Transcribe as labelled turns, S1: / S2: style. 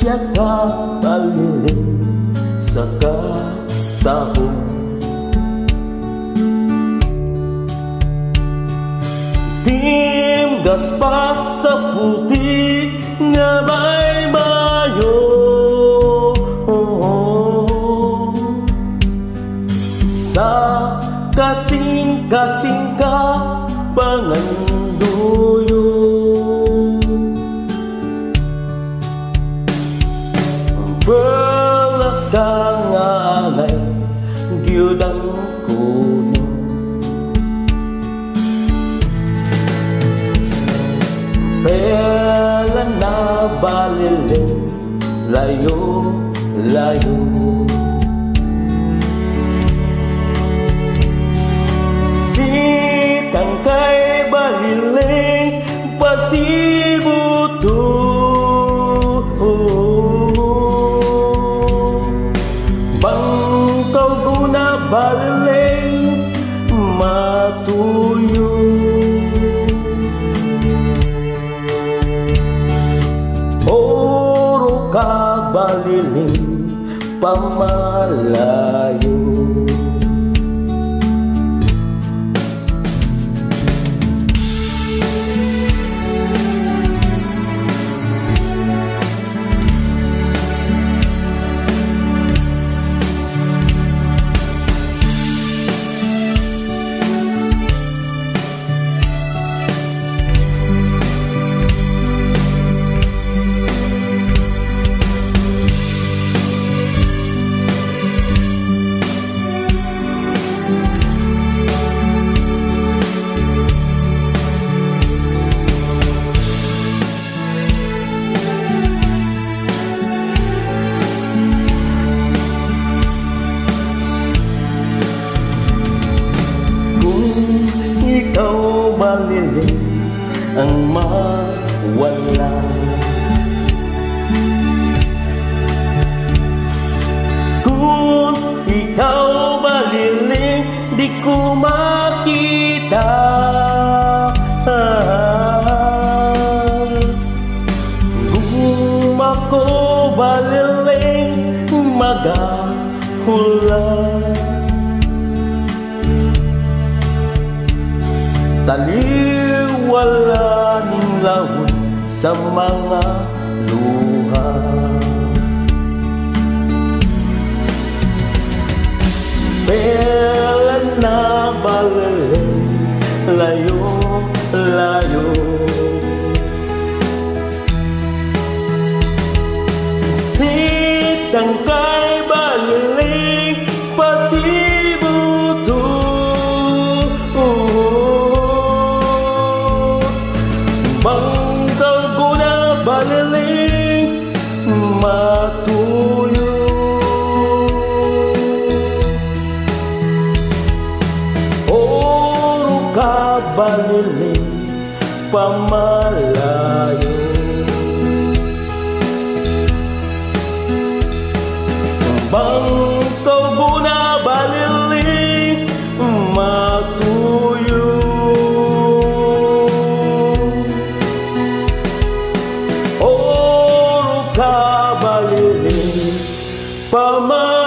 S1: paliling sa katahong timgas pa sa puti nga baybayo sa kasing-kasing ka panganduyo belas ka nga anay gyudang kuno pela na baliling layo-layo sitang kay baliling pasibuto bangkaw guna baliling matuyo oro ka baliling pamalayo ikaw baliling ang mawala kung ikaw baliling di ko makita kung ako baliling magahula taliwala ning lawon sa mga luha pela na baliling layo-layo sitang kay baliling pasibuto bangkaw guna baliling matuyo oro ka baliling pamalayo bangkaw guna baliling matuyo oro ka baliling pamalayo